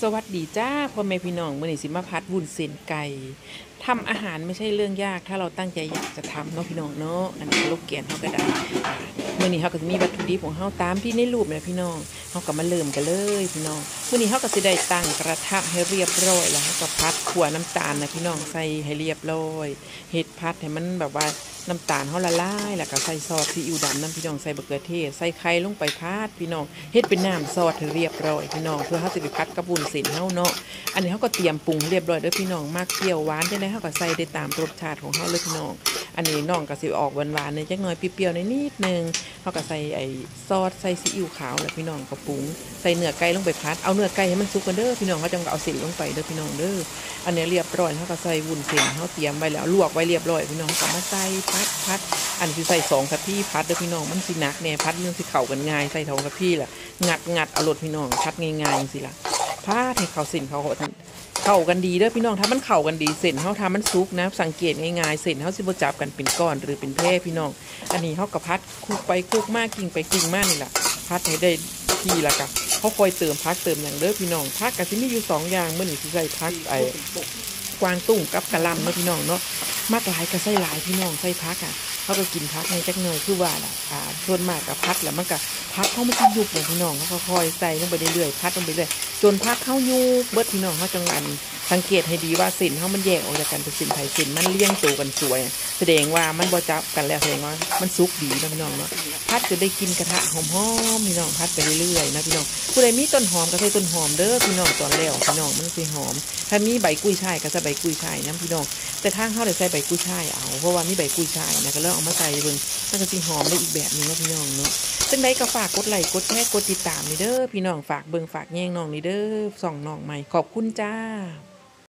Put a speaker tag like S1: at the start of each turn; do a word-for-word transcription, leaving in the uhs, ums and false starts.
S1: สวัสดีจ้าพ่อแม่พี่น้องมื้อนี้สิมาพัดวุ้นเส้นไก่ทำอาหารไม่ใช่เรื่องยากถ้าเราตั้งใจอยากจะทำเนาะพี่น้องเนาะอันนี้ลูกเกียนเขาก็ได้มื้อนี้เขาก็จะมีวัตถุดิบของเขาตามที่ในรูปเลยพี่น้องเขาก็มาเริ่มกันเลยพี่น้องมื้อนี้เขาก็สิได้ตั้งกระทะให้เรียบร้อยแล้วเขาก็พัดขั่วน้ำตาลนะพี่น้องใส่ให้เรียบร้อยเฮ็ดพัดให้มันแบบว่าน้ำตาลเขาละลายแล้วก็ใส่ซอสซีอิ๊วดำน้ำพี่น้องใส่มะเขือเทศใส่ไข่ลงไปพัดพี่น้องเฮ็ดเป็นน้ำซอสให้เรียบร้อยพี่น้องเพื่อเขาจะไปพัดกระบุนเส้นเขาเนาะอันนี้เขาก็เตรียมปรุงเรียบร้อยเด้อพี่น้องมากเปรี้ยวหวานได้ไหมเขาก็ใส่ได้ตามรสชาติของเขาเลยพี่น้องอันนี้น้องก็สิออกหวานๆเนี่ยจักหน่อยเปรี้ยวๆนิดนึงเขาก็ใส่ไอ้ซอสใส่ซีอิ๊วขาวแล้วพี่น้องก็ปรุงใส่เนื้อไก่ลงไปพัดเอาเนื้อไก่ให้มันสุกกันเด้อพี่น้องเขาจังเอาเส้นลงไปเด้อพี่น้องเด้ออันนี้เรียบร้อยเขาก็ใส่วุ้นเส้นเขาเตรียมไว้แล้วลวกไว้เรียบร้อยพี่น้องเขาก็มาใส่พัดพัดอันที่ใส่สองกะพี่พัดเด้อพี่น้องมันสิหนักเนี่ยพัดมันสิเข่ากันง่ายใส่ทองกะพี่แหละงัดงัดเอารสพี่น้องพัดง่ายๆสิล่ะพัดให้เขาเส้นเขาเข้ากันดีเด้อพี่น้องถ้ามันเข้ากันดีเส้นเขาทำมันซุกนะสังเกตง่ายๆเส้นเขาสิบ่จับกันเป็นก้อนหรือเป็นแพร่พี่น้องอันนี้เขาก็พัดคุกไปคุกมากกิ่งไปกิ่งมากนี่แหละพัดให้ได้ที่ละกันเขาคอยเติมพักเติมอย่างเด้อพี่น้องพักกับที่มีอยู่สองอย่างเมื่อนี่ที่ใส่พักไอ้กวางตุ้งกับกะหล่ำเนาะพี่น้องเนาะมากหลายก็ใส่หลายพี่น้องใส่พักอ่ะเขาก็กินพักในจักหน่อยคือว่าล่ะอ่าส่วนมากกับพักแล้วมันก็พักเขาไม่ใช่ยุบเลยพี่น้องเขาก็คอยใส่ลงไปเรื่อยๆพัดลงไปเรื่อยจนพักเขายุบเบิดพี่น้องเขาจังอันสังเกตให้ดีว่าเส้นเขามันแยกออกจากกันเป็นเส้นไผ่เส้นมันเลี้ยงตัวกันสวยแสดงว่ามันบ่จับกันแล้วแสดงว่ามันสุกดีนะพี่น้องเนาะพัดจะได้กินกระทะหอมๆพี่น้องพัดไปเรื่อยๆนะพี่น้องผู้ใดมีต้นหอมก็ใส่ต้นหอมเด้อพี่น้องตอนแล้วพี่น้องมันสิหอมถ้ามีใบกุ้ยช่ายก็ใส่ใบกุ้ยช่ายนะพี่น้องแต่ทางเขาได้ใส่ใบกุ้ยช่ายเอาเพราะว่ามีใบกุ้ยช่ายนะก็เริ่มเอามาใส่เบิ่งมันก็สิหอมได้อีกแบบนึงนะพี่น้องเนาะจังไดก็ฝากกดไลค์กดแชร์กดติดตามนี่เด้อพี่น้องฝากเบิ่งฝากแย่งน้องนี่เด้อส่องน้องใหม่ขอบคุณจ้า